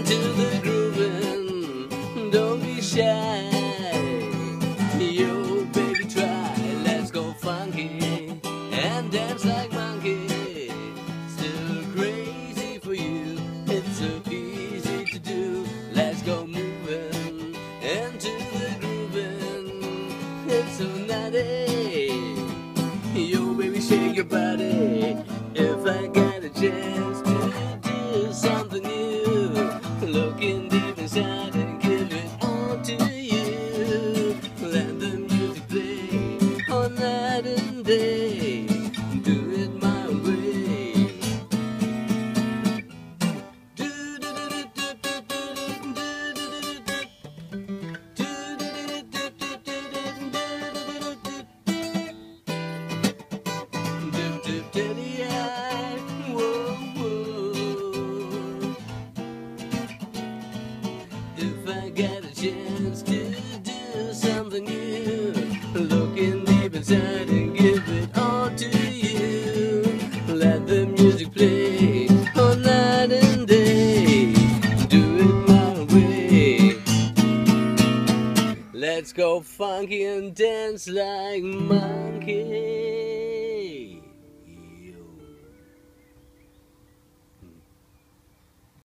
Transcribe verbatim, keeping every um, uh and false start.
into the grooving. Don't be shy. Yo, baby, try. Let's go funky and dance like monkey. Still crazy for you. It's so easy to do. Let's go moving into the grooving. It's so nutty. Yo, baby, shake your body. If I got a chance to do something new, looking deep inside and give it all to you. Let the music play all night and day. Do it my way. Do do do do do do do do do If I get a chance to do something new, looking deep inside and give it all to you. Let the music play all night and day. Do it my way. Let's go funky and dance like monkeys.